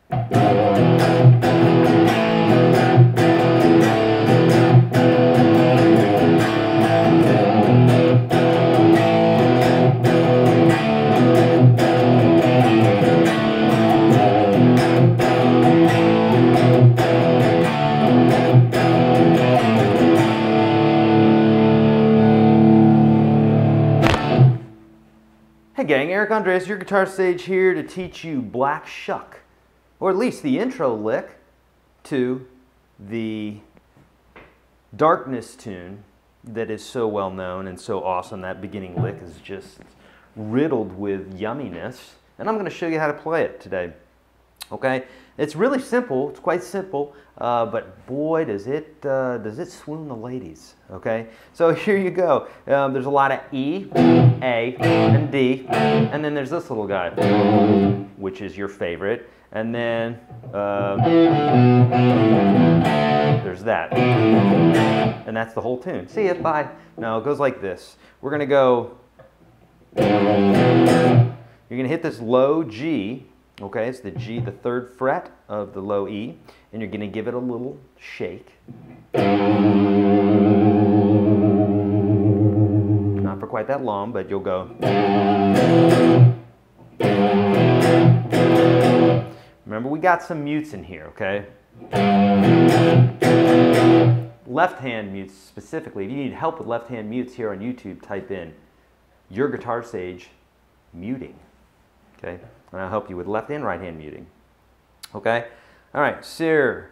Hey gang, Eric Andres, your Guitar Sage here to teach you Black Shuck, or at least the intro lick to the Darkness tune that is so well known and so awesome. That beginning lick is just riddled with yumminess, and I'm going to show you how to play it today. Okay, it's really simple. It's quite simple, but boy, does it swoon the ladies. Okay, so here you go. There's a lot of E, A, and D, and then there's this little guy, which is your favorite, and then there's that, and that's the whole tune. See it? Bye. No, it goes like this. We're gonna go. You're gonna hit this low G. Okay, it's the G, the 3rd fret of the low E, and you're going to give it a little shake. Not for quite that long, but you'll go. Remember, we got some mutes in here, okay? Left hand mutes specifically. If you need help with left hand mutes here on YouTube, type in YourGuitarSage muting, okay? And I'll help you with left and right hand muting. Okay? All right, Sir.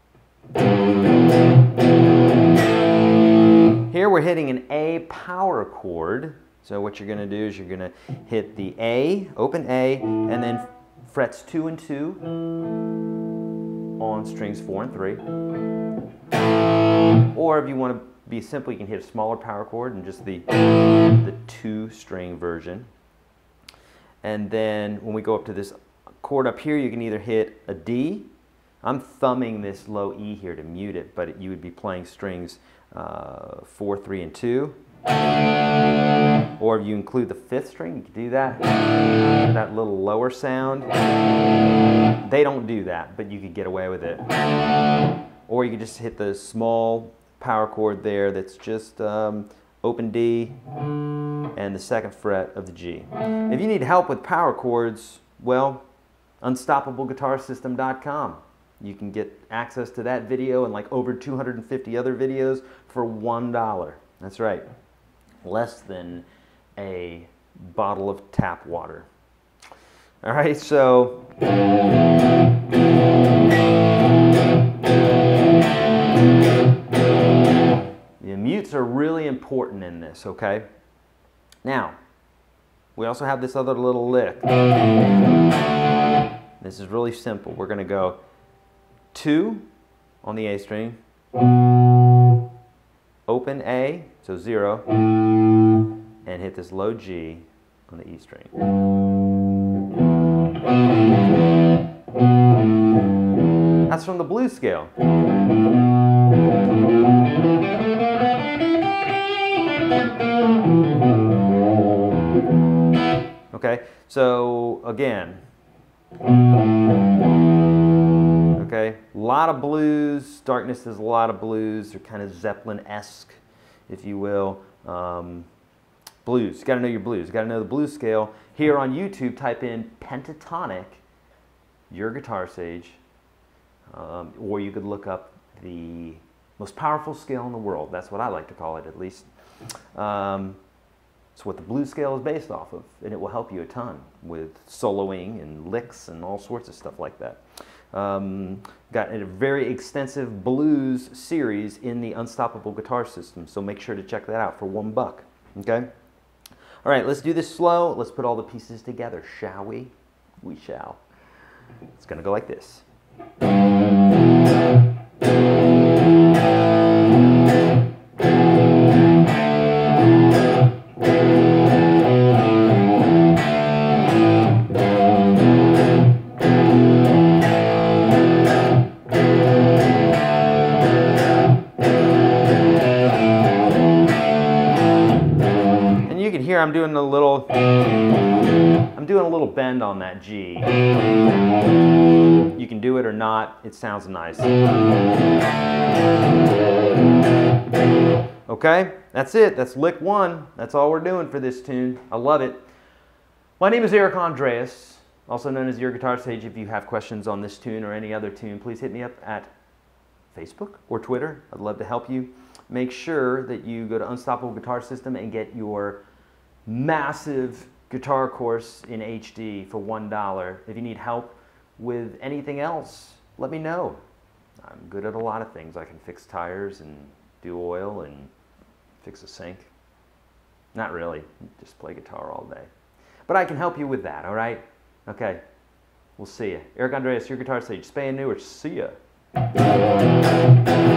Here we're hitting an A power chord. So what you're going to do is you're going to hit the A, open A, and then frets 2 and 2 on strings 4 and 3. Or if you want to be simple, you can hit a smaller power chord and just the 2-string version. And then when we go up to this chord up here, you can either hit a D. I'm thumbing this low E here to mute it, but you would be playing strings 4, 3, and 2. Or if you include the 5th string, you can do that. That little lower sound. They don't do that, but you could get away with it. Or you could just hit the small power chord there that's just open D and the 2nd fret of the G. If you need help with power chords, well, unstoppableguitarsystem.com. You can get access to that video and like over 250 other videos for $1. That's right, less than a bottle of tap water. All right, so the mutes are really important in this, okay? Now, we also have this other little lick. This is really simple. We're going to go 2 on the A string, open A, so 0, and hit this low G on the E string. That's from the blues scale. Okay, so again, okay, a lot of blues. Darkness is a lot of blues. They're kind of Zeppelin-esque, if you will. Blues, you got to know your blues. You got to know the blues scale. Here on YouTube, type in pentatonic, your Guitar Sage, or you could look up the most powerful scale in the world. That's what I like to call it, at least. It's what the blues scale is based off of, and it will help you a ton with soloing and licks and all sorts of stuff like that. Got a very extensive blues series in the Unstoppable Guitar System, so make sure to check that out for $1. Okay? All right, let's do this slow. Let's put all the pieces together, shall we? We shall. It's going to go like this. Here I'm doing a little bend on that G. You can do it or not, it sounds nice. Okay, that's it. That's lick 1. That's all we're doing for this tune. I love it. My name is Eric Andreas, also known as YourGuitarSage. If you have questions on this tune or any other tune, please hit me up at Facebook or Twitter. I'd love to help you. Make sure that you go to Unstoppable Guitar System and get your massive guitar course in HD for $1. If you need help with anything else, let me know. I'm good at a lot of things. I can fix tires and do oil and fix a sink. Not really, just play guitar all day. But I can help you with that, all right? Okay, we'll see you. Eric Andreas, YourGuitarSage, spay and newer. See ya.